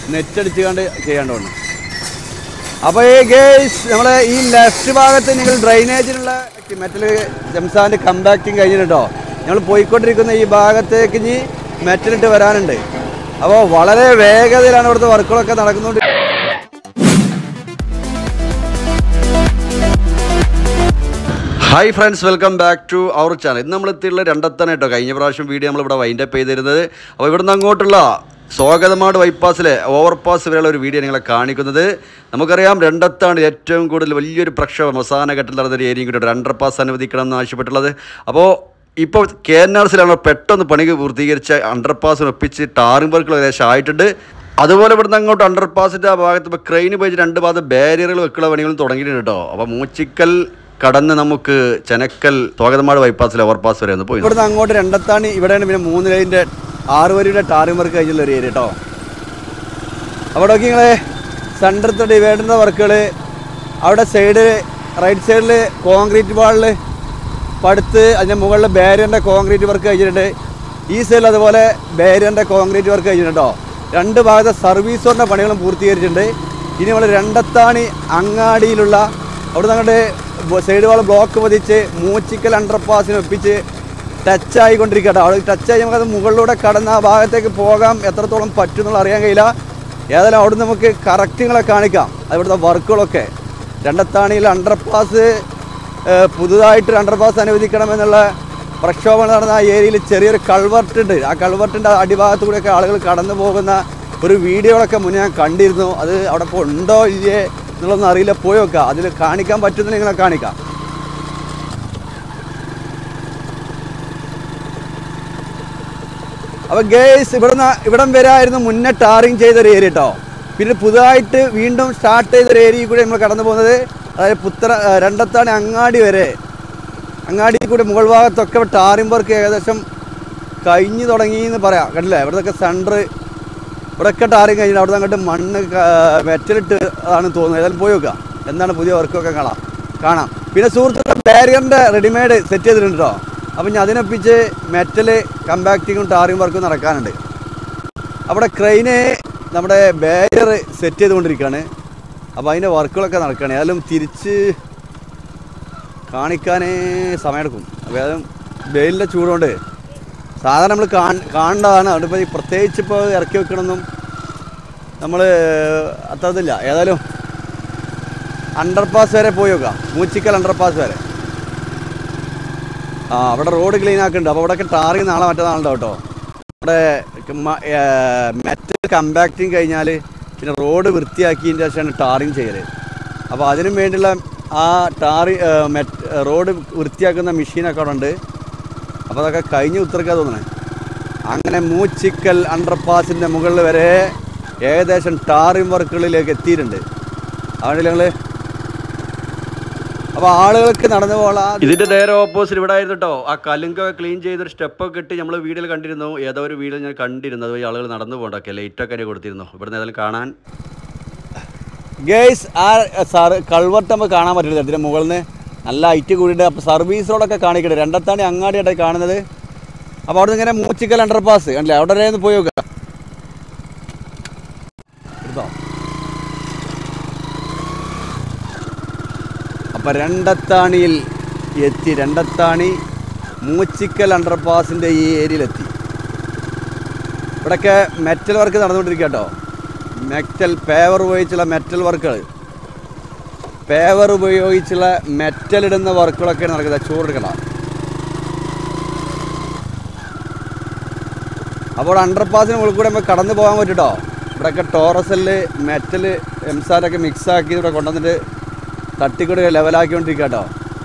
നെറ്റടിച്ചുകൊണ്ട് ചെയ്യേണ്ടതുണ്ട്. അപ്പോൾ ഈ ഗേസ് നമ്മളെ ഈ ലെഫ്റ്റ് ഭാഗത്ത് നിങ്ങൾ ഡ്രൈനേജിനുള്ള മെറ്റൽ ജംസാൻ്റെ കമ്പാക്റ്റിങ് കഴിഞ്ഞിട്ടോ. നമ്മൾ പോയിക്കൊണ്ടിരിക്കുന്ന ഈ ഭാഗത്തേക്ക് ഇനി മെറ്റലിട്ട് വരാനുണ്ട്. അപ്പോൾ വളരെ വേഗതയിലാണ് ഇവിടുത്തെ വർക്കുകളൊക്കെ നടക്കുന്നുണ്ട്. Hi friends, welcome back to our channel. ഇന്ന് നമ്മൾ എത്തിയുള്ള രണ്ടത്താണ് കേട്ടോ. കഴിഞ്ഞ പ്രാവശ്യം വീഡിയോ നമ്മളിവിടെ വൈൻഡപ്പ് ചെയ്തിരുന്നത്. അപ്പോൾ ഇവിടുന്ന് അങ്ങോട്ടുള്ള സ്വാഗതമാട് ബൈപ്പാസിലെ ഓവർപാസ് വരെയുള്ള ഒരു വീഡിയോ നിങ്ങളെ കാണിക്കുന്നത്. നമുക്കറിയാം രണ്ടത്താണ് ഏറ്റവും കൂടുതൽ വലിയൊരു പ്രക്ഷോഭം അവസാന ഘട്ടത്തിൽ നടന്നൊരു ഏരിയയും കൂടി അണ്ടർ പാസ് അനുവദിക്കണം എന്ന് ആവശ്യപ്പെട്ടുള്ളത്. അപ്പോൾ ഇപ്പോൾ KNRസിലാണ് പെട്ടെന്ന് പണി പൂർത്തീകരിച്ച അണ്ടർ പാസ് ഒപ്പിച്ച് ടാറിംഗ് വർക്കുകൾ ഏകദേശം ആയിട്ടുണ്ട്. അതുപോലെ ഇവിടുന്ന് അങ്ങോട്ട് അണ്ടർ പാസിൻ്റെ ആ ഭാഗത്ത് ഇപ്പോൾ ക്രെയിൻ ഉപയോഗിച്ച് രണ്ട് ഭാഗത്ത് ബാരിയറുകൾ വെക്കുന്ന പണികളും തുടങ്ങിയിട്ടുണ്ട് കേട്ടോ. അപ്പോൾ മൂച്ചിക്കൽ കടന്ന് നമുക്ക് ചെനക്കൽ സ്വാഗതമാട് ബൈപ്പാസിലെ ഓവർപാസ് വരെ ഒന്ന് പോയി. ഇവിടുന്ന് അങ്ങോട്ട് രണ്ടത്താണ്. ഇവിടെയാണ് പിന്നെ 3 ലൈനിൻ്റെ 6 വരിയുടെ ടാറിംഗ് വർക്ക് കഴിഞ്ഞുള്ള ഒരു ഏരിയ കേട്ടോ. അവിടെ നോക്കി നിങ്ങളെ സെൻറ്ററത്തെ ഡിവൈഡറിൻ്റെ വർക്കുകൾ, അവിടെ സൈഡ് റൈറ്റ് സൈഡിൽ കോൺക്രീറ്റ് വാളിൽ പടുത്ത് അതിൻ്റെ മുകളിൽ ബാരിയറിൻ്റെ കോൺക്രീറ്റ് വർക്ക് കഴിഞ്ഞിട്ടുണ്ട്. ഈ സൈഡിൽ അതുപോലെ ബാരിയറിൻ്റെ കോൺക്രീറ്റ് വർക്ക് കഴിഞ്ഞിട്ടുണ്ട് കേട്ടോ. രണ്ട് ഭാഗത്തെ സർവീസ് റോഡിൻ്റെ പണികളും പൂർത്തീകരിച്ചിട്ടുണ്ട്. ഇനി നമ്മൾ രണ്ടത്താണി അങ്ങാടിയിലുള്ള അവിടെ അങ്ങോട്ട് സൈഡ് വാൾ ബ്ലോക്ക് പതിച്ച് മൂച്ചിക്കൽ അണ്ടർപാസിന് ഒപ്പിച്ച് ടച്ച് ആയിക്കൊണ്ടിരിക്കട്ടോ. അവിടെ ടച്ചായി നമുക്കത് മുകളിലൂടെ കടന്ന് ആ ഭാഗത്തേക്ക് പോകാം. എത്രത്തോളം പറ്റും എന്നുള്ള അറിയാൻ കഴിയില്ല. ഏതായാലും അവിടെ നമുക്ക് കറക്റ്റുകളെ കാണിക്കാം. അവിടുത്തെ വർക്കുകളൊക്കെ രണ്ടത്താണിയിൽ അണ്ടർപാസ് പുതുതായിട്ട് അണ്ടർപാസ് അനുവദിക്കണമെന്നുള്ള പ്രക്ഷോഭം നടന്ന ആ ഏരിയയിൽ ചെറിയൊരു കൾവർട്ട് ഉണ്ട്. ആ കൾവർട്ടിൻ്റെ അടിഭാഗത്തു കൂടെയൊക്കെ ആളുകൾ കടന്നു പോകുന്ന ഒരു വീഡിയോകളൊക്കെ മുന്നേ ഞാൻ കണ്ടിരുന്നു. അത് അവിടെ ഇപ്പോൾ ഉണ്ടോ ഇല്ലേ എന്നുള്ളതൊന്നും അറിയില്ല. പോയി നോക്കാം. അതിൽ കാണിക്കാൻ പറ്റുന്ന നിങ്ങളെ കാണിക്കാം. അപ്പോൾ ഗേസ് ഇവിടം വരായിരുന്നു മുന്നേ ടാറിങ് ചെയ്തൊരു ഏരിയ കേട്ടോ. പിന്നെ പുതുതായിട്ട് വീണ്ടും സ്റ്റാർട്ട് ചെയ്തൊരു ഏരിയയിൽ കൂടെ നമ്മൾ കടന്നു പോകുന്നത്. അതായത് രണ്ടത്താണ് അങ്ങാടി വരെ. അങ്ങാടി കൂടെ മുകൾ ഭാഗത്തൊക്കെ ടാറിംഗ് വർക്ക് ഏകദേശം കഴിഞ്ഞ് തുടങ്ങി എന്ന് പറയാം. കണ്ടില്ലേ, ഇവിടത്തൊക്കെ സെൻറ്റർ ഇവിടെയൊക്കെ ടാറിങ് കഴിഞ്ഞിട്ട് അവിടെ അങ്ങോട്ട് മണ്ണ് മെറ്റലിട്ട് അതാണ് തോന്നുന്നത്. ഏതായാലും പോയി നോക്കാം എന്താണ് പുതിയ വർക്കൊക്കെ കാണാം. പിന്നെ സുഹൃത്തുക്കൾ ബാരിയറിൻ്റെ റെഡിമെയ്ഡ് സെറ്റ് ചെയ്തിട്ടുണ്ട് കേട്ടോ. അപ്പം ഞാൻ അതിനൊപ്പിച്ച് മെറ്റൽ കമ്പാക്റ്റിങ്ങും ടാറിംഗ് വർക്കും നടക്കാനുണ്ട്. അവിടെ ക്രെയിന് നമ്മുടെ ബാരിയർ സെറ്റ് ചെയ്തുകൊണ്ടിരിക്കുകയാണ്. അപ്പോൾ അതിൻ്റെ വർക്കുകളൊക്കെ നടക്കുകയാണ്. ഏതായാലും തിരിച്ച് കാണിക്കാനേ സമയമെടുക്കും. അപ്പോൾ ഏതായാലും വെയിലിൻ്റെ ചൂടുകൊണ്ട് സാധാരണ നമ്മൾ കാണേണ്ടതാണ്. അതുകൊണ്ട് ഇപ്പോൾ പ്രത്യേകിച്ച് ഇപ്പോൾ ഇറക്കി വെക്കണമെന്നും നമ്മൾ അത്രതില്ല. ഏതായാലും അണ്ടർപാസ് വരെ പോയി നോക്കാം. മൂച്ചിക്കൽ അണ്ടർപാസ് വരെ. അവിടെ റോഡ് ക്ലീൻ ആക്കുന്നുണ്ട്. അപ്പോൾ അവിടെയൊക്കെ ടാറിങ് നാളെ മറ്റന്നാളുണ്ടോ കേട്ടോ. അവിടെ മെറ്റൽ കമ്പാക്റ്റിങ് കഴിഞ്ഞാൽ പിന്നെ റോഡ് വൃത്തിയാക്കിയതിൻ്റെ ശേഷമാണ് ടാറിങ് ചെയ്യൽ. അപ്പോൾ അതിനും വേണ്ടിയുള്ള ആ റോഡ് വൃത്തിയാക്കുന്ന മെഷീനൊക്കെ അവിടെ ഉണ്ട്. അപ്പോൾ അതൊക്കെ കഴിഞ്ഞ് ഉത്തരക്കാൻ തോന്നണേ. അങ്ങനെ മൂച്ചിക്കൽ അണ്ടർപാസിൻ്റെ മുകളിൽ വരെ ഏകദേശം ടാറിംഗ് വർക്കുകളിലേക്ക് എത്തിയിട്ടുണ്ട്. അതുകൊണ്ട് ഞങ്ങൾ അപ്പോൾ ആളുകൾക്ക് നടന്നു പോകാം. ഇതിൻ്റെ നേരെ ഓപ്പോസിറ്റ് ഇവിടെ ആയിരുന്നു കേട്ടോ. ആ കലുങ്കൊക്കെ ക്ലീൻ ചെയ്തൊരു സ്റ്റെപ്പൊക്കെ ഇട്ട് നമ്മൾ വീഡിയോയിൽ കണ്ടിരുന്നു. ഏതോ ഒരു വീഡിയോ ഞാൻ കണ്ടിരുന്നു. അതുവഴി ആളുകൾ നടന്നു പോകണ്ടൊക്കെ ലൈറ്റൊക്കെ തന്നെ കൊടുത്തിരുന്നു. ഇവിടുന്ന് ഏതായാലും കാണാൻ ഗേസ് ആ കൾവർട്ട് നമുക്ക് കാണാൻ പറ്റില്ല. ഇതിൻ്റെ മുകളിൽ നിന്ന് നല്ല ഹൈറ്റ് കൂടിയിട്ട്. അപ്പോൾ സർവീസ് റോഡൊക്കെ കാണിക്കട്ടെ. രണ്ടത്താണ് അങ്ങാടിയായിട്ട് കാണുന്നത്. അപ്പോൾ അവിടെ നിന്ന് ഇങ്ങനെ മൂച്ചിക്കൽ അണ്ടർപാസ് കണ്ടില്ലേ, അവിടെ വരെ ഒന്ന് പോയി നോക്കാം. എടുത്തോ. അപ്പോൾ രണ്ടത്താണിയിൽ എത്തി. രണ്ടത്താണി മൂച്ചിക്കൽ അണ്ടർപാസിൻ്റെ ഈ ഏരിയയിലെത്തി. ഇവിടെയൊക്കെ മെറ്റൽ വർക്ക് നടന്നുകൊണ്ടിരിക്കുക കേട്ടോ. മെറ്റൽ പേവർ ഉപയോഗിച്ചുള്ള മെറ്റൽ വർക്കുകൾ, പേവർ ഉപയോഗിച്ചുള്ള മെറ്റൽ ഇടുന്ന വർക്കുകളൊക്കെ നടക്കുന്നത്. ചോറെടുക്കണം. അപ്പോൾ അണ്ടർപാസിന് മുകളിൽ കൂടെ നമുക്ക് കടന്നു പോകാൻ പറ്റും കേട്ടോ. ഇവിടെയൊക്കെ ടോറസല് മെറ്റൽ എംസാരൊക്കെ മിക്സാക്കി ഇവിടെ കൊണ്ടുവന്നിട്ട് തട്ടിക്കൂടെ ലെവലാക്കിക്കൊണ്ടിരിക്കുക കേട്ടോ.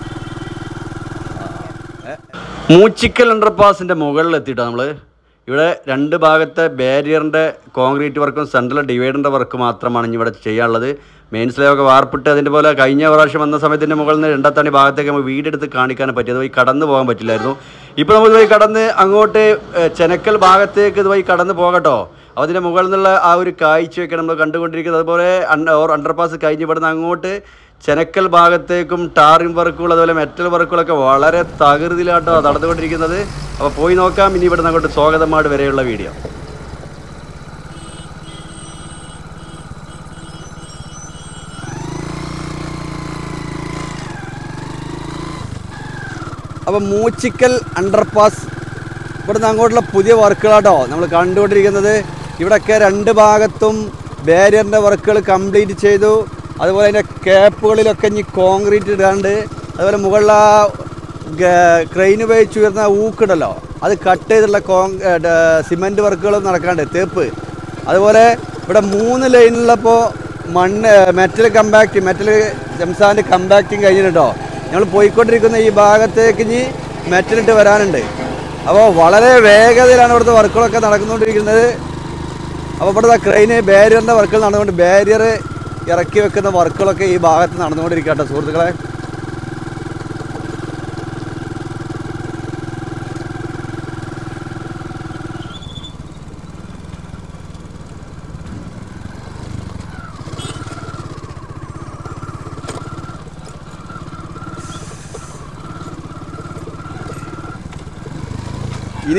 മൂച്ചിക്കൽ അണ്ടർപാസിൻ്റെ മുകളിലെത്തിയിട്ടോ നമ്മൾ. ഇവിടെ രണ്ട് ഭാഗത്തെ ബാരിയറിൻ്റെ കോൺക്രീറ്റ് വർക്കും സെൻട്രൽ ഡിവൈഡറിൻ്റെ വർക്ക് മാത്രമാണ് ഇനി ഇവിടെ ചെയ്യാനുള്ളത്. മെയിൻ സ്ലേവൊക്കെ വാർപ്പിട്ട് അതിൻ്റെ പോലെ കഴിഞ്ഞ പ്രാവശ്യം വന്ന സമയത്തിൻ്റെ മുകളിൽ നിന്ന് രണ്ടത്താണി ഭാഗത്തേക്ക് നമുക്ക് വീടെടുത്ത് കാണിക്കാൻ പറ്റിയത് വഴി കടന്നു പോകാൻ പറ്റില്ലായിരുന്നു. ഇപ്പോൾ നമുക്ക് ഇതുവഴി കടന്ന് അങ്ങോട്ട് ചെനക്കൽ ഭാഗത്തേക്ക് ഇതുവഴി കടന്ന് പോകട്ടോ. അതിൻ്റെ മുകളിൽ നിന്നുള്ള ആ ഒരു കാഴ്ചയൊക്കെ നമ്മൾ കണ്ടുകൊണ്ടിരിക്കുന്നത്. അതുപോലെ അണ്ടർപാസ് കഴിഞ്ഞ് ഇവിടുന്ന് അങ്ങോട്ട് ചെനക്കൽ ഭാഗത്തേക്കും ടാറിംഗ് വർക്കുകൾ അതുപോലെ മെറ്റൽ വർക്കുകളൊക്കെ വളരെ തകൃതിയിലാട്ടോ നടന്നുകൊണ്ടിരിക്കുന്നത്. അപ്പോൾ പോയി നോക്കാം. ഇനി ഇവിടുന്ന് അങ്ങോട്ട് സ്വാഗതമാട് വരെയുള്ള വീഡിയോ. അപ്പോൾ മൂച്ചിക്കൽ അണ്ടർപാസ് ഇവിടുന്ന് അങ്ങോട്ടുള്ള പുതിയ വർക്കുകളാട്ടോ നമ്മൾ കണ്ടുകൊണ്ടിരിക്കുന്നത്. ഇവിടെയൊക്കെ രണ്ട് ഭാഗത്തും ബാരിയറിൻ്റെ വർക്കുകൾ കംപ്ലീറ്റ് ചെയ്തു. അതുപോലെ അതിൻ്റെ ക്യാപ്പുകളിലൊക്കെ ഇനി കോൺക്രീറ്റ് ഇടാണ്ട്, അതുപോലെ മുകളിൽ ക്രെയിൻ ഉപയോഗിച്ച് വരുന്ന ഊക്കിടല്ലോ അത് കട്ട് ചെയ്തിട്ടുള്ള സിമെൻറ്റ് വർക്കുകളും നടക്കാണ്ട്, തേപ്പ്. അതുപോലെ ഇവിടെ 3 ലൈനിലുള്ളപ്പോൾ മെറ്റൽ ജംസാൻ്റെ കമ്പാക്റ്റിങ് കഴിഞ്ഞിട്ടോ. ഞങ്ങൾ പോയിക്കൊണ്ടിരിക്കുന്ന ഈ ഭാഗത്തേക്ക് ഇനി മെറ്റലിട്ട് വരാനുണ്ട്. അപ്പോൾ വളരെ വേഗതയിലാണ് ഇവിടുത്തെ വർക്കുകളൊക്കെ നടന്നുകൊണ്ടിരിക്കുന്നത്. അപ്പോൾ ഇവിടുത്തെ ക്രെയിന് ബാരിയറിൻ്റെ വർക്കുകൾ നടന്നുകൊണ്ട് ബാരിയർ ഇറക്കി വെക്കുന്ന വർക്കുകളൊക്കെ ഈ ഭാഗത്ത് നടന്നുകൊണ്ടിരിക്കട്ടെ സുഹൃത്തുക്കളെ. ഇനി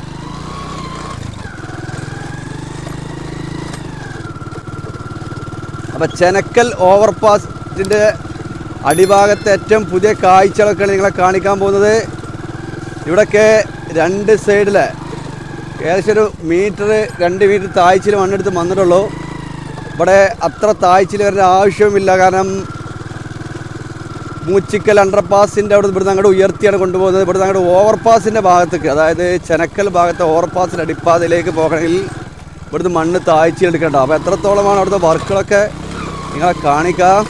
അപ്പം ചെനക്കൽ ഓവർപാസിൻ്റെ അടിഭാഗത്തെ ഏറ്റവും പുതിയ കാഴ്ചകളൊക്കെയാണ് നിങ്ങളെ കാണിക്കാൻ പോകുന്നത്. ഇവിടെയൊക്കെ രണ്ട് സൈഡിൽ ഏകദേശം ഒരു 2 മീറ്റർ താഴ്ചയിൽ മണ്ണെടുത്ത് വന്നിട്ടുള്ളൂ. ഇവിടെ അത്ര താഴ്ചയിൽ വരേണ്ട ആവശ്യവുമില്ല. കാരണം മൂച്ചിക്കൽ അണ്ടർപാസിൻ്റെ അവിടെ ഇവിടുന്ന് അങ്ങോട്ട് ഉയർത്തിയാണ് കൊണ്ടുപോകുന്നത്. ഇവിടുന്ന് അങ്ങോട്ട് ഓവർപാസിൻ്റെ ഭാഗത്തേക്ക്, അതായത് ചെനക്കൽ ഭാഗത്തെ ഓവർപാസിൻ്റെ അടിപ്പാതയിലേക്ക് പോകണമെങ്കിൽ ഇവിടുന്ന് മണ്ണ് താഴ്ചയെടുക്കേണ്ട. അപ്പോൾ എത്രത്തോളമാണ് അവിടുത്തെ വർക്കുകളൊക്കെ നിങ്ങളെ കാണിക്കാം.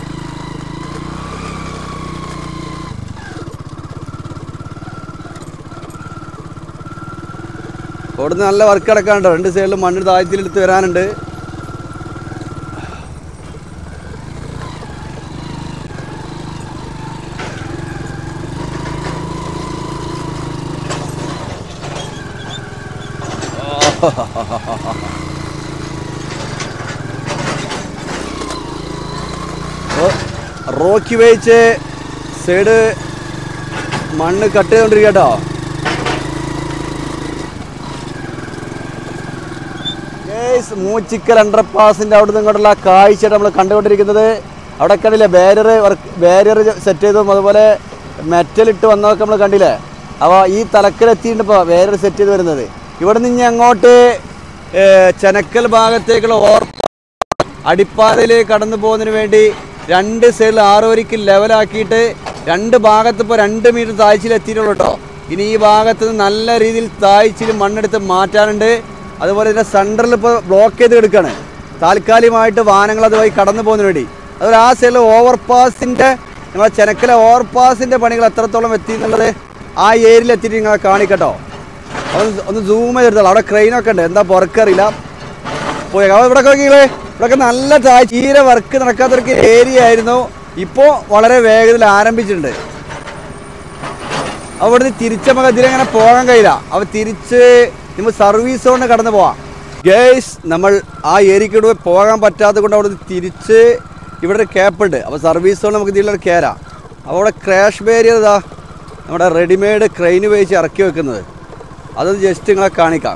അവിടുന്ന് നല്ല വർക്ക് കിടക്കാനുണ്ട്. 2 സൈഡിലും മണ്ണ് താഴ്ചയിലെടുത്ത് വരാനുണ്ട്. റോക്കി വെച്ച് സൈഡ് മണ്ണ് കട്ട് ചെയ്തുകൊണ്ടിരിക്കുക കേട്ടോ. മൂച്ചിക്കൽ അണ്ടർപാസിൻ്റെ അവിടെ നിന്ന് ഇങ്ങോട്ടുള്ള കാഴ്ചയായിട്ട് നമ്മൾ കണ്ടുകൊണ്ടിരിക്കുന്നത്. അവിടെ കണ്ടില്ലേ ബാരിയർ സെറ്റ് ചെയ്തതും അതുപോലെ മെറ്റലിട്ട് വന്നതൊക്കെ നമ്മൾ കണ്ടില്ലേ. അപ്പോൾ ഈ തലക്കലെത്തിയിട്ടുണ്ട് ഇപ്പോൾ ബാരിയർ സെറ്റ് ചെയ്ത് വരുന്നത്. ഇവിടെ നിന്ന് അങ്ങോട്ട് ചെനക്കൽ ഭാഗത്തേക്കുള്ള അടിപ്പാതയിലേക്ക് കടന്നു പോകുന്നതിന് വേണ്ടി 2 സൈഡിൽ 6 വരിക്ക് ലെവലാക്കിയിട്ട് 2 ഭാഗത്ത് ഇപ്പോൾ 2 മീറ്റർ താഴ്ചയിൽ എത്തിയിട്ടുള്ളൂ കേട്ടോ. ഇനി ഈ ഭാഗത്ത് നിന്ന് നല്ല രീതിയിൽ താഴ്ചയിൽ മണ്ണെടുത്ത് മാറ്റാനുണ്ട്. അതുപോലെ ഇതിൻ്റെ സെൻറ്ററിൽ ഇപ്പോൾ ബ്ലോക്ക് ചെയ്ത് കിടക്കുകയാണ്. താൽക്കാലികമായിട്ട് വാഹനങ്ങൾ അതുവഴി കടന്നു പോകുന്നതിന് വേണ്ടി. അതുപോലെ ആ സൈഡിൽ ഓവർപാസിൻ്റെ നമ്മളെ ചെനക്കലെ ഓവർപാസിൻ്റെ പണികൾ എത്രത്തോളം എത്തി എന്നുള്ളത് ആ ഏരിയയിൽ എത്തിയിട്ട് നിങ്ങളെ കാണിക്കട്ടോ. ഒന്ന് സൂം ചെയ്തെടുത്തോളാം. അവിടെ ക്രെയിനൊക്കെ ഉണ്ട്, എന്താ പുറക്കറിയില്ല പോയി. അപ്പോൾ ഇവിടെയൊക്കെ നോക്കിയില്ലേ, ഇവിടെയൊക്കെ നല്ല താഴ്ച, തീരെ വർക്ക് നടക്കാത്തൊരു ഏരിയ ആയിരുന്നു. ഇപ്പോൾ വളരെ വേഗത്തിൽ ആരംഭിച്ചിട്ടുണ്ട്. അവിടുന്ന് തിരിച്ച് നമുക്ക് ഇതിലങ്ങനെ പോകാൻ കഴിയില്ല. അപ്പോൾ തിരിച്ച് നമ്മൾ സർവീസ് സോണിന് കടന്നു പോവാം. ഗേസ് നമ്മൾ ആ ഏരിയക്കൂടെ പോകാൻ പറ്റാത്തത് കൊണ്ട് അവിടുന്ന് തിരിച്ച് ഇവിടെ ഒരു ക്യാപ്പുണ്ട്. അപ്പോൾ സർവീസ് സോൺ നമുക്ക് ഇതിലൊരു കയറാം. അപ്പോൾ അവിടെ ക്രാഷ് ബാരിയർ ഇതാ നമ്മുടെ റെഡിമെയ്ഡ് ക്രെയിൻ ഉപയോഗിച്ച് ഇറക്കി വെക്കുന്നത്. അത് ജസ്റ്റ് നിങ്ങളെ കാണിക്കാം.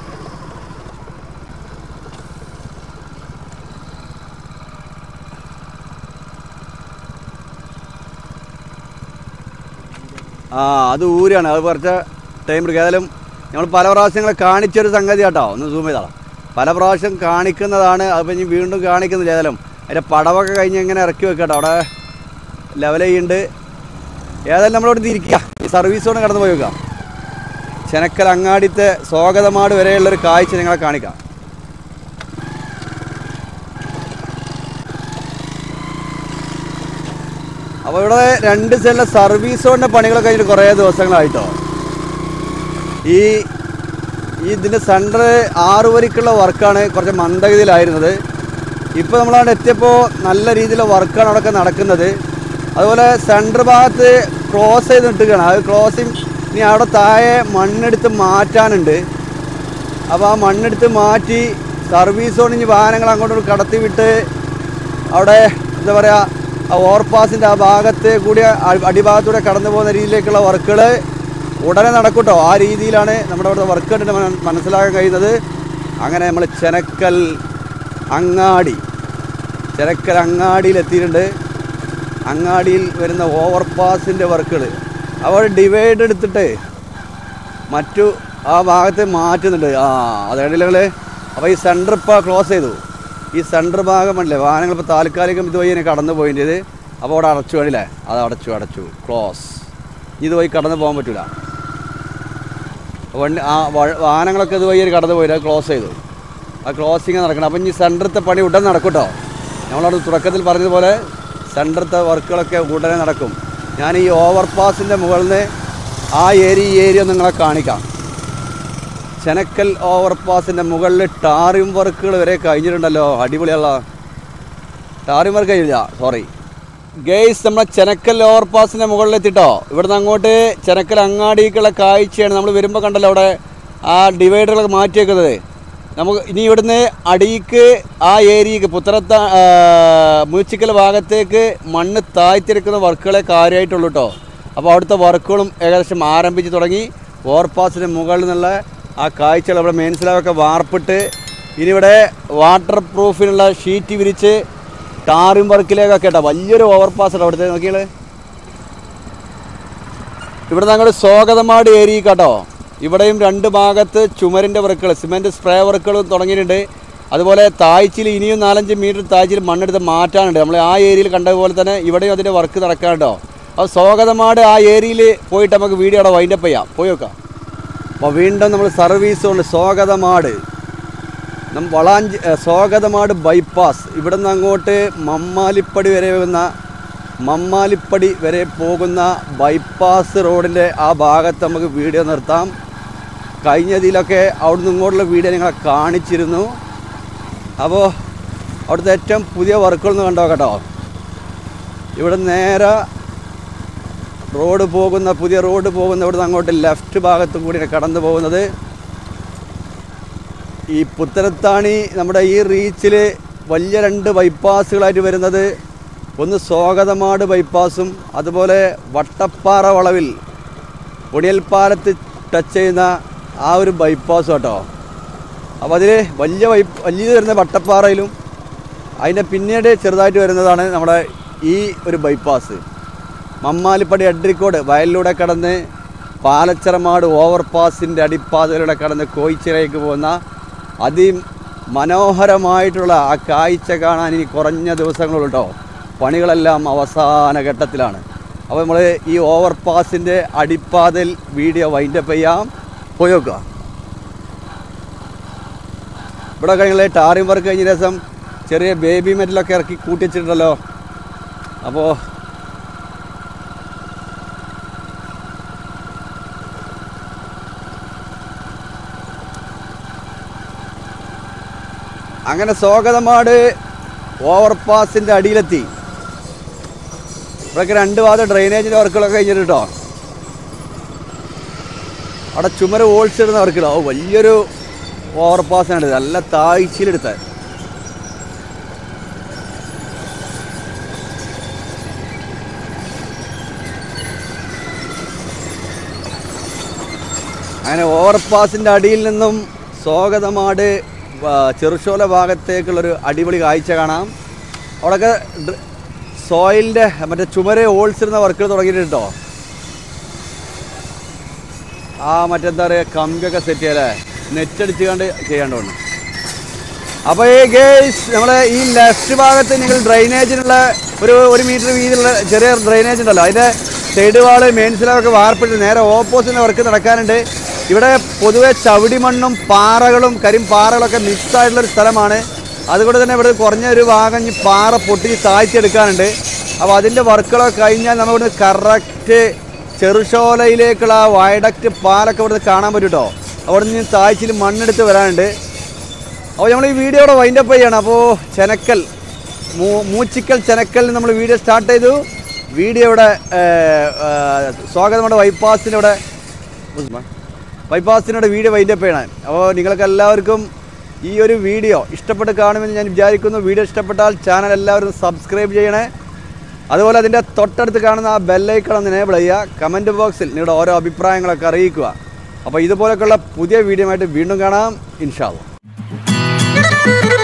അത് ഊരാണ്. അത് കുറച്ച് ടൈം എടുക്കുക. ഏതായാലും നമ്മൾ പല പ്രാവശ്യങ്ങളെ കാണിച്ചൊരു സംഗതി കേട്ടോ. ഒന്ന് സൂം ചെയ്താളാം. പല പ്രാവശ്യം കാണിക്കുന്നതാണ്. അതിപ്പോൾ ഇനി വീണ്ടും കാണിക്കുന്നില്ല. ഏതായാലും അതിൻ്റെ പടവൊക്കെ കഴിഞ്ഞ് ഇങ്ങനെ ഇറക്കി വെക്കാം കേട്ടോ. അവിടെ ലെവൽ ചെയ്യുന്നുണ്ട്. ഏതായാലും നമ്മളോട് തിരിക്കുക, ഈ സർവീസ് കൊണ്ട് കടന്നു പോയി വെക്കാം. ചെനക്കൽ അങ്ങാടിത്തെ സ്വാഗതമാട് വരെയുള്ളൊരു കാഴ്ച നിങ്ങളെ കാണിക്കാം. അപ്പോൾ ഇവിടെ 2 സൈഡിലെ സർവീസ് റോഡിൻ്റെ പണികളൊക്കെ കഴിഞ്ഞിട്ട് കുറേ ദിവസങ്ങളായിട്ടോ. ഈ ഇതിൻ്റെ സെൻറ്റർ 6 വരിക്കുള്ള വർക്കാണ് കുറച്ച് മന്ദഗതിയിലായിരുന്നത്. ഇപ്പോൾ നമ്മളവിടെ എത്തിയപ്പോൾ നല്ല രീതിയിലുള്ള വർക്കാണ് അവിടെയൊക്കെ നടക്കുന്നത്. അതുപോലെ സെൻറ്റർ ഭാഗത്ത് ക്രോസ് ചെയ്ത് ഇട്ടുകയാണ്. അത് ക്രോസിങ് ഇനി അവിടെ താഴെ മണ്ണെടുത്ത് മാറ്റാനുണ്ട്. അപ്പോൾ ആ മണ്ണെടുത്ത് മാറ്റി സർവീസ് സോൺ ഇനി വാഹനങ്ങൾ അങ്ങോട്ട് കടത്തി വിട്ട് അവിടെ എന്താ പറയുക, ആ ഓവർപാസിൻ്റെ ആ ഭാഗത്ത് കൂടി അടിഭാഗത്തൂടെ കടന്നു പോകുന്ന രീതിയിലേക്കുള്ള വർക്കുകൾ ഉടനെ നടക്കൂട്ടോ. ആ രീതിയിലാണ് നമ്മുടെ അവിടുത്തെ വർക്ക് കണ്ടിട്ട് മനസ്സിലാക്കാൻ കഴിയുന്നത്. അങ്ങനെ നമ്മൾ ചെനക്കൽ അങ്ങാടിയിലെത്തിയിട്ടുണ്ട്. അങ്ങാടിയിൽ വരുന്ന ഓവർപാസിൻ്റെ വർക്കുകൾ അപ്പോൾ ഡിവൈഡ് എടുത്തിട്ട് മറ്റു ആ ഭാഗത്ത് മാറ്റുന്നുണ്ട്. അതേണ്ടില്ല. അപ്പോൾ ഈ സെൻറ്റർ ഇപ്പോൾ ക്ലോസ് ചെയ്തു. ഈ സെൻറ്റർ ഭാഗം അല്ലേ വാഹനങ്ങൾ ഇപ്പോൾ താൽക്കാലികം ഇതുവഴി ഇങ്ങനെ കടന്നു പോയിൻ്റെത്. അപ്പോൾ അവിടെ അടച്ചു വേണ്ടില്ലേ, അത് അടച്ചു ക്ലോസ്. ഇതുവഴി കടന്നു പോകാൻ പറ്റില്ല. വണ്ടി വാഹനങ്ങളൊക്കെ ഇതുവഴി കടന്നു പോയില്ല, ക്ലോസ് ചെയ്തു. ആ ക്ലോസിങ് നടക്കണം. അപ്പം ഇനി സെൻറ്ററത്തെ പണി ഉടനെ നടക്കും കേട്ടോ. നമ്മളവിടെ തുടക്കത്തിൽ പറഞ്ഞതുപോലെ സെൻറ്ററത്തെ വർക്കുകളൊക്കെ ഉടനെ നടക്കും. ഞാൻ ഈ ഓവർ പാസിൻ്റെ മുകളിൽ നിന്ന് ആ ഏരിയ നിങ്ങളെ കാണിക്കാം. ചെനക്കൽ ഓവർ പാസിൻ്റെ മുകളിൽ ടാറിംഗ് വർക്കുകൾ വരെ കഴിഞ്ഞിട്ടുണ്ടല്ലോ. അടിപൊളിയുള്ള ടാറിംഗ് വർക്ക് കഴിഞ്ഞില്ല, സോറി ഗെയ്സ്. നമ്മളെ ചെനക്കൽ ഓവർ പാസിൻ്റെ മുകളിലെത്തിട്ടോ. ഇവിടുന്ന് അങ്ങോട്ട് ചെനക്കൽ അങ്ങാടിക്കുള്ള കാഴ്ചയാണ്. നമ്മൾ വരുമ്പോൾ കണ്ടല്ലോ അവിടെ ആ ഡിവൈഡറുകളൊക്കെ മാറ്റി വെക്കുന്നത്. നമുക്ക് ഇനി ഇവിടുന്ന് അടിയിക്ക് ആ ഏരിയക്ക് മൂച്ചിക്കൽ ഭാഗത്തേക്ക് മണ്ണ് താഴ്ത്തിരിക്കുന്ന വർക്കുകളെ കാര്യമായിട്ടുള്ളൂ കേട്ടോ. അപ്പോൾ അവിടുത്തെ വർക്കുകളും ഏകദേശം ആരംഭിച്ച് തുടങ്ങി. ഓവർപാസിൻ്റെ മുകളിൽ നിന്നുള്ള ആ കാഴ്ചകൾ ഇവിടെ മെയിൻസിലൊക്കെ വാർപ്പിട്ട് ഇനി ഇവിടെ വാട്ടർ പ്രൂഫിനുള്ള ഷീറ്റ് വിരിച്ച് ടാറിംഗ് വർക്കിലേക്കൊക്കെ കേട്ടോ. വലിയൊരു ഓവർപാസ് ഉണ്ട് അവിടുത്തെ. നോക്കിയാൽ ഇവിടെ ഞങ്ങൾ സ്വാഗതമാട് ഏരിയ കേട്ടോ. ഇവിടെയും രണ്ട് ഭാഗത്ത് ചുമരിൻ്റെ വർക്കുകൾ, സിമെൻറ്റ് സ്പ്രേ വർക്കുകളും തുടങ്ങിയിട്ടുണ്ട്. അതുപോലെ താഴ്ചയിൽ ഇനിയും 4-5 മീറ്റർ താഴ്ചയിൽ മണ്ണെടുത്ത് മാറ്റാനുണ്ട്. നമ്മൾ ആ ഏരിയയിൽ കണ്ടതുപോലെ തന്നെ ഇവിടെയും അതിൻ്റെ വർക്ക് നടക്കാനുണ്ടോ. അപ്പോൾ സ്വാഗതമാട് ആ ഏരിയയിൽ പോയിട്ട് നമുക്ക് വീഡിയോ അവിടെ വൈൻഡപ്പ് ചെയ്യാം, പോയി നോക്കാം. അപ്പോൾ വീണ്ടും നമ്മൾ സർവീസ് കൊണ്ട് സ്വാഗതമാട് സ്വാഗതമാട് ബൈപ്പാസ് ഇവിടെ നിന്ന് അങ്ങോട്ട് മമ്മാലിപ്പടി വരെ പോകുന്ന ബൈപ്പാസ് റോഡിൻ്റെ ആ ഭാഗത്ത് നമുക്ക് വീഡിയോ നിർത്താം. കഴിഞ്ഞതിലൊക്കെ അവിടുന്ന് ഇങ്ങോട്ടുള്ള വീഡിയോ നിങ്ങളെ കാണിച്ചിരുന്നു. അപ്പോൾ അവിടുത്തെ ഏറ്റവും പുതിയ വർക്കുകളൊന്ന് കണ്ടോ കേട്ടോ. ഇവിടെ നേരെ പുതിയ റോഡ് പോകുന്ന ഇവിടുന്ന് അങ്ങോട്ട് ലെഫ്റ്റ് ഭാഗത്തും കൂടി കടന്നു പോകുന്നത്. ഈ പുത്തനത്താണി നമ്മുടെ ഈ റീച്ചിൽ വലിയ 2 ബൈപ്പാസുകളായിട്ട് വരുന്നത്. ഒന്ന് സ്വാഗതമാട് ബൈപ്പാസും അതുപോലെ വട്ടപ്പാറ വളവിൽ ഒടിയൽപ്പാലത്ത് ടച്ച് ചെയ്യുന്ന ആ ഒരു ബൈപ്പാസും കേട്ടോ. അപ്പോൾ അതിൽ വലിയത് വരുന്ന വട്ടപ്പാറയിലും അതിൻ്റെ പിന്നീട് ചെറുതായിട്ട് വരുന്നതാണ് നമ്മുടെ ഈ ഒരു ബൈപ്പാസ്. മമ്മാലിപ്പടി അഡ്രിക്കോട് വയലിലൂടെ കടന്ന് പാലച്ചറമാട് ഓവർപാസിൻ്റെ അടിപ്പാതയിലൂടെ കടന്ന് കോയിച്ചിറയ്ക്ക് പോകുന്ന അതിമനോഹരമായിട്ടുള്ള ആ കാഴ്ച കാണാൻ ഇനി കുറഞ്ഞ ദിവസങ്ങളുള്ളൂ കേട്ടോ. പണികളെല്ലാം അവസാന ഘട്ടത്തിലാണ്. അപ്പോൾ നമ്മൾ ഈ ഓവർപാസിൻ്റെ അടിപ്പാതയിൽ വീഡിയോ വൈൻഡപ്പ് ചെയ്യാം, പോയി നോക്കുക. ഇവിടെ കഴിഞ്ഞ ടാറിംഗ് വർക്ക് കഴിഞ്ഞ ദിവസം ചെറിയ ബേബി മെറ്റലൊക്കെ ഇറക്കി കൂട്ടിച്ചിട്ടുണ്ടല്ലോ. അപ്പോൾ അങ്ങനെ സ്വാഗതമാട് ഓവർപാസിൻ്റെ അടിയിലെത്തി. ഇവിടെയൊക്കെ 2 ഭാഗത്ത് ഡ്രെയിനേജിൻ്റെ വർക്കുകളൊക്കെ കഴിഞ്ഞിട്ട് കേട്ടോ. അവിടെ ചുമര് ഓൾസിടുന്ന വർക്കുകൾ. വലിയൊരു ഓവർപാസിനാണ്, നല്ല താഴ്ചയിലെടുത്ത. അങ്ങനെ ഓവർപാസിൻ്റെ അടിയിൽ നിന്നും സ്വാഗതമാട് ചെറുശോല ഭാഗത്തേക്കുള്ളൊരു അടിപൊളി കാഴ്ച കാണാം. അവിടെയൊക്കെ സോയിലിൻ്റെ മറ്റേ ചുമര് ഓൾസിടുന്ന വർക്കുകൾ തുടങ്ങിയിട്ട് കേട്ടോ. മറ്റെന്താ പറയുക, കമ്പിയൊക്കെ സെറ്റ് ചെയ്യാല്ലേ, നെറ്റടിച്ച് കണ്ട് ചെയ്യാണ്ടോണ്ട്. അപ്പോൾ ഈ ഗേസ് നമ്മളെ ഈ ലെഫ്റ്റ് ഭാഗത്ത് നിങ്ങൾ ഡ്രെയിനേജിനുള്ള ഒരു മീറ്റർ വീതിയുള്ള ചെറിയ ഡ്രെയിനേജ് ഉണ്ടല്ലോ, അതിൻ്റെ സൈഡ് വാള് മെയിൻസിലൊക്കെ വാർപ്പിട്ട് നേരെ ഓപ്പോസിറ്റ് വർക്ക് നടക്കാനുണ്ട്. ഇവിടെ പൊതുവെ ചവിടിമണ്ണും പാറകളും കരിമ്പാറകളൊക്കെ മിക്സായിട്ടുള്ളൊരു സ്ഥലമാണ്. അതുകൊണ്ട് തന്നെ ഇവിടെ കുറഞ്ഞൊരു ഭാഗം ഈ പാറ പൊട്ടി താഴ്ത്തിയെടുക്കാനുണ്ട്. അപ്പോൾ അതിൻ്റെ വർക്കുകളൊക്കെ കഴിഞ്ഞാൽ നമ്മളിവിടെ കറക്റ്റ് ചെറുശോലയിലേക്കുള്ള വയഡക്റ്റ് പാലൊക്കെ ഇവിടുന്ന് കാണാൻ പറ്റും കേട്ടോ. അവിടെ നിന്ന് താഴ്ചയിൽ മണ്ണെടുത്ത് വരാനുണ്ട്. അപ്പോൾ നമ്മൾ ഈ വീഡിയോ ഇവിടെ വൈൻഡപ്പ് ചെയ്യണം. അപ്പോൾ ചെനക്കൽ മൂച്ചിക്കൽ ചെനക്കലിൽ നമ്മൾ വീഡിയോ സ്റ്റാർട്ട് ചെയ്തു. വീഡിയോ ഇവിടെ സ്വാഗതമുണ്ട് ബൈപ്പാസിനോട് വീഡിയോ വൈൻഡപ്പ് ചെയ്യണം. അപ്പോൾ നിങ്ങൾക്ക് എല്ലാവർക്കും ഈ ഒരു വീഡിയോ ഇഷ്ടപ്പെട്ട് കാണുമെന്ന് ഞാൻ വിചാരിക്കുന്നു. വീഡിയോ ഇഷ്ടപ്പെട്ടാൽ ചാനൽ എല്ലാവരും സബ്സ്ക്രൈബ് ചെയ്യണേ. അതുപോലെ അതിൻ്റെ തൊട്ടടുത്ത് കാണുന്ന ആ ബെല്ലൈക്കൺ ഒന്ന് എനേബിൾ ചെയ്യുക. കമൻറ്റ് ബോക്സിൽ നിങ്ങളുടെ ഓരോ അഭിപ്രായങ്ങളൊക്കെ അറിയിക്കുക. അപ്പോൾ ഇതുപോലെയൊക്കെയുള്ള പുതിയ വീഡിയോ ആയിട്ട് വീണ്ടും കാണാം, ഇൻഷാ അല്ലാഹ്.